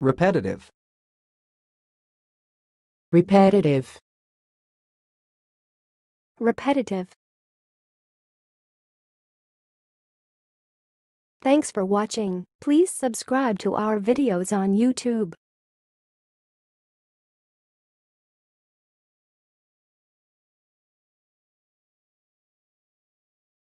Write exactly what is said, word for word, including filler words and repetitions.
Repetitive. repetitive, repetitive. Thanks for watching. Please subscribe to our videos on YouTube.